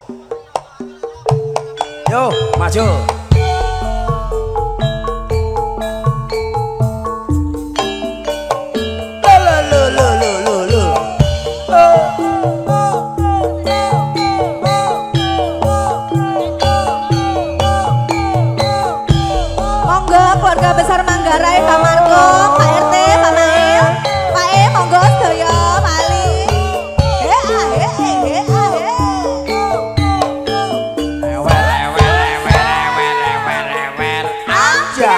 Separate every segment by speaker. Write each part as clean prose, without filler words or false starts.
Speaker 1: Yo, maju.
Speaker 2: Monggo keluarga besar Manggarai, Pak Marco, Pak RT, Pak Mail, Pak E, monggo sedaya Mali.
Speaker 1: Aja.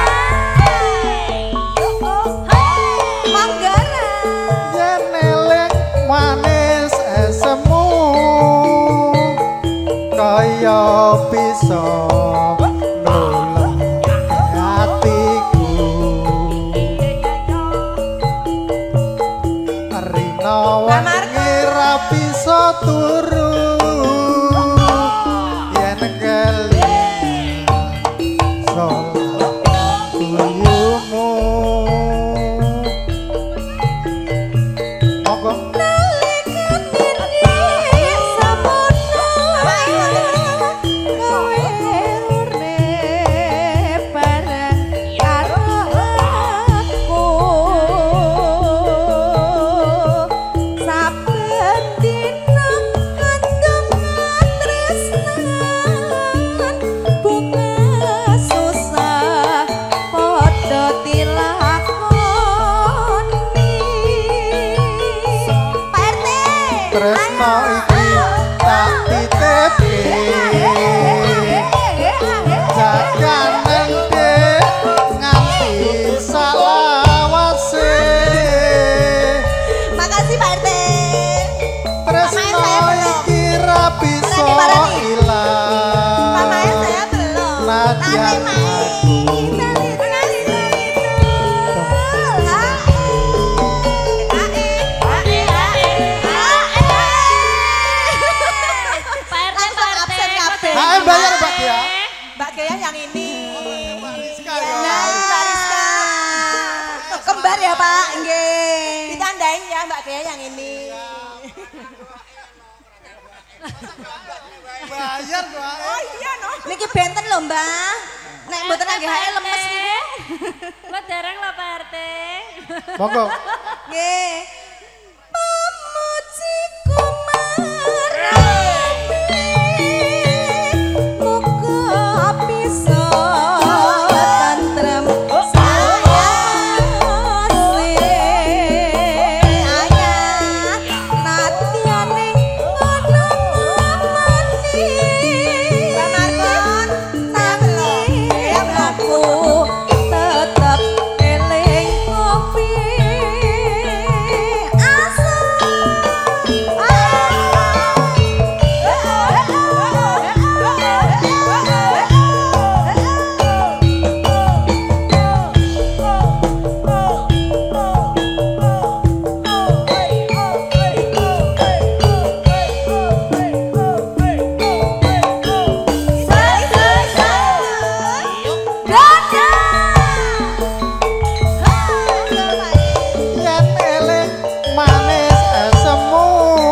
Speaker 2: Manggarai.
Speaker 3: Yen elek manis esemu kaya bisa nulung hatiku. Rina wangi ra bisa turu yen kelingan sholat tuyumu. Monggo tresno iki tak titipi jaganen dek nganti salawase.
Speaker 2: Makasih Pak RT.
Speaker 3: Tresno iki ra bisa ilang
Speaker 2: Pak Mail saya belum.
Speaker 3: nadyan bayar Mbak Gia.
Speaker 2: Mbak Gaya yang ini.
Speaker 3: Mariska
Speaker 2: Ya,
Speaker 3: ya.
Speaker 2: Mbak Rizka. Kembar ya Pak, nggih. Ditandain ya Mbak Gaya yang ini.
Speaker 3: Bayar Mbak.
Speaker 2: Oh iya no. Niki benten lho Mbak. Nek mboten nggih hae lemes niku.
Speaker 4: Lo dereng lo Pak RT.
Speaker 3: Monggo.
Speaker 2: Nggih. Pemujiku marami muga bisa tentrem sayase ayah natyane ngono ngamani Pamarkon sayang aku tetep eling kopi
Speaker 3: Yen eling manis esemu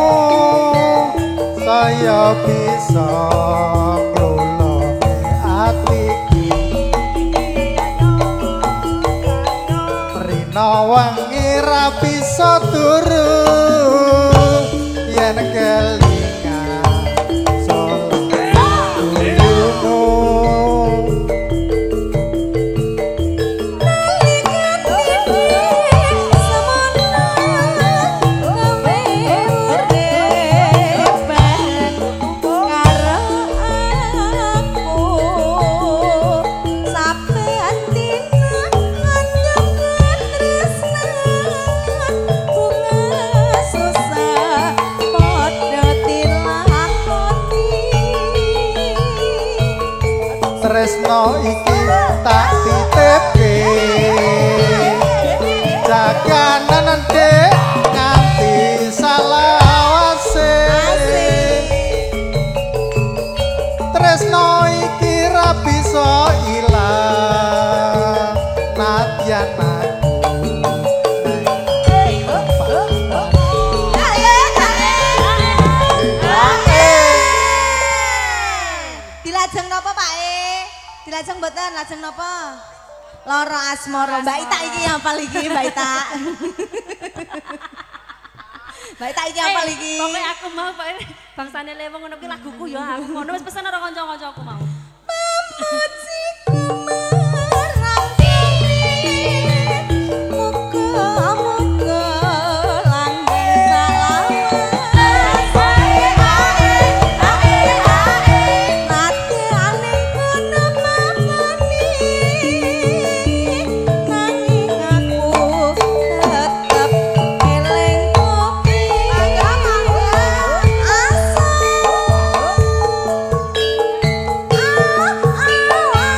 Speaker 3: saya bisa ngloloke atiku. Rina wangi ra bisa turu yen kelingan sholat tuyumu. Tresno iki tak titipi jaganan dek nganti salawase. Tresno iki ra bisa ilang nadyan
Speaker 2: lajeng mboten, lajeng napa? Lara asmara. Mbak Ita iki apal iki, Mbak Ita. Mbak Ita iki apal iki.
Speaker 4: Pokoke aku mau bangsane leweng ngono kuwi laguku ya aku ngono wis pesen karo kanca-kancaku mau.
Speaker 2: Ah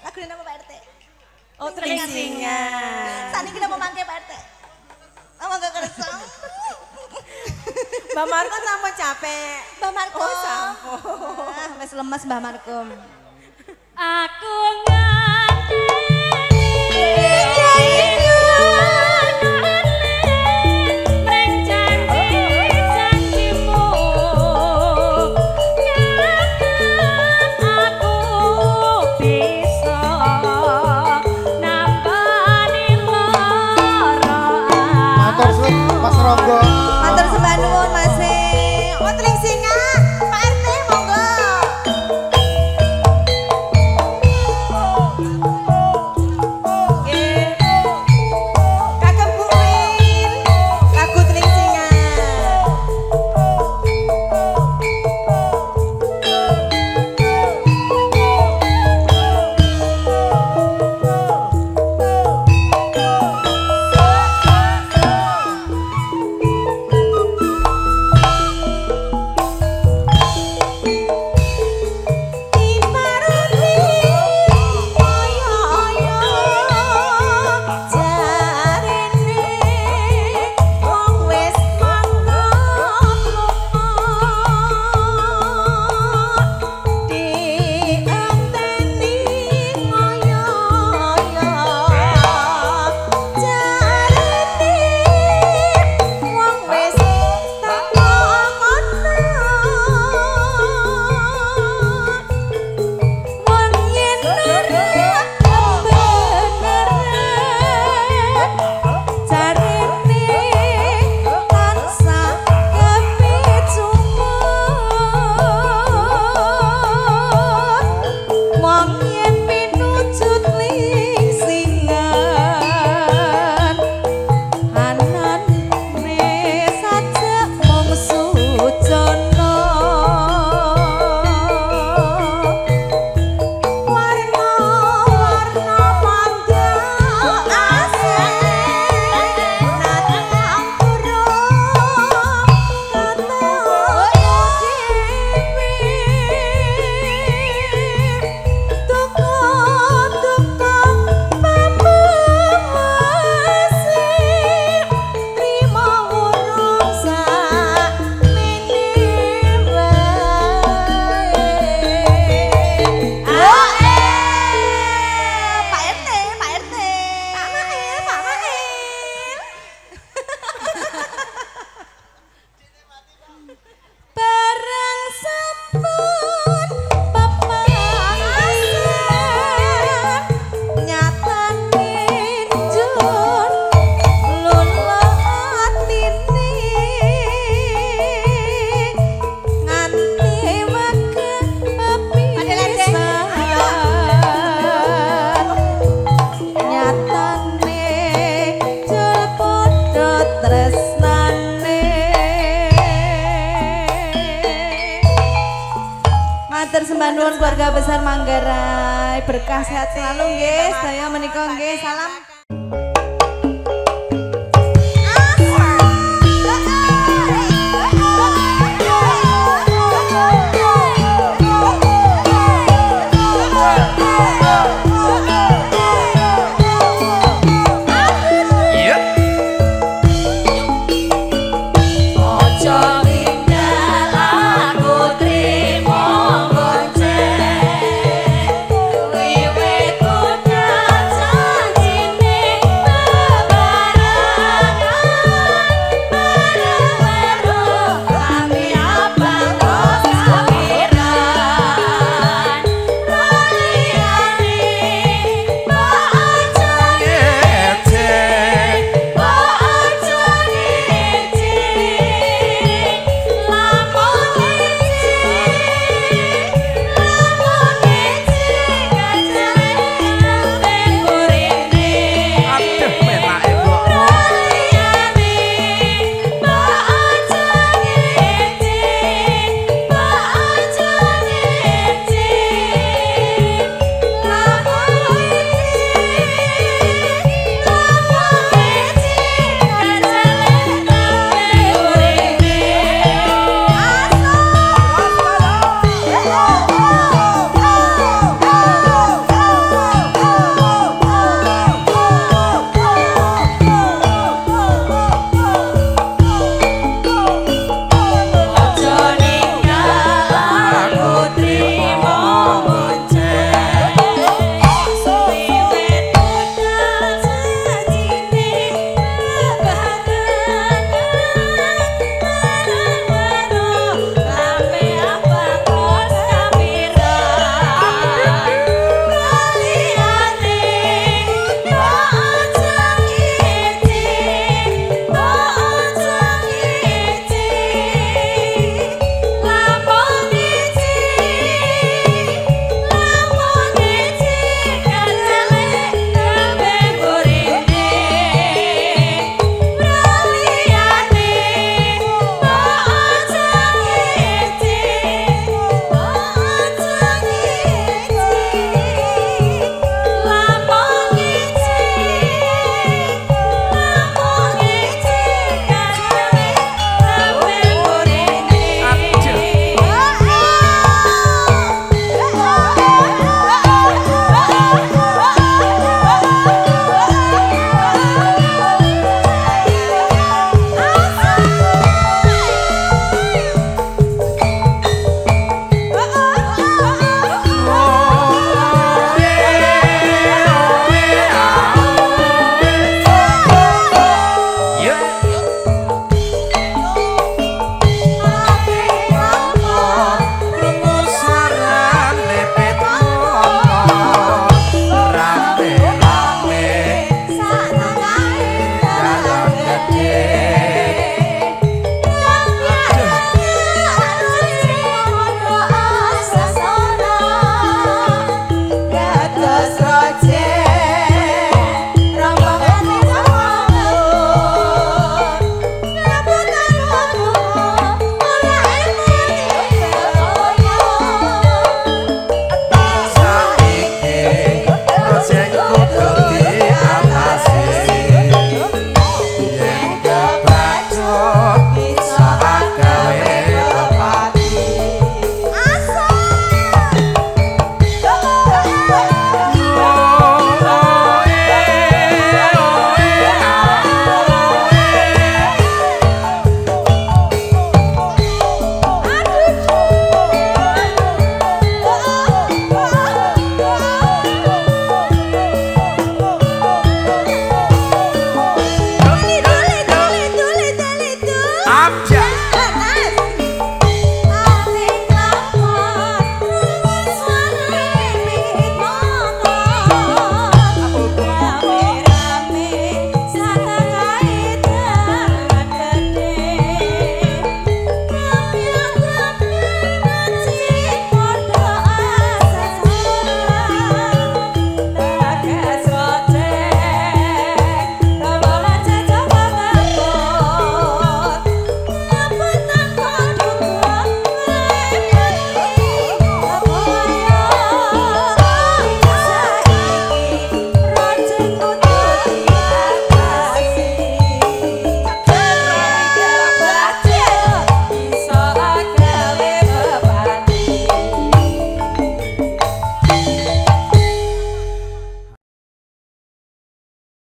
Speaker 2: Lagu ini nama Pak RT.
Speaker 4: Oh, Tringsingan.
Speaker 2: Saat ini kita mau mangke Pak RT. Mama gak kerasa.
Speaker 5: Mbak Marco sampun capek.
Speaker 2: Mbak Marco.
Speaker 5: Oh, sampun.
Speaker 2: Wes lemes Mbak Marco.
Speaker 4: Aku nganteni
Speaker 3: Mas Ronggo.
Speaker 2: Matur sembah nuwun Mas. Oh Tringsingan, Pak RT monggo.
Speaker 5: Kakek Bu Win, lagu Tringsingan.
Speaker 2: Matur sembah nuwun keluarga besar Manggarai, berkah sehat selalu nggih, sedaya menika nggih, salam.
Speaker 4: Wiwit punya janjine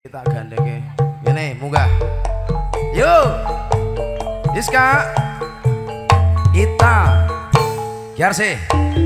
Speaker 1: Kita gandeng ini munggah. Yuk, Iska, Ita, Yarsi.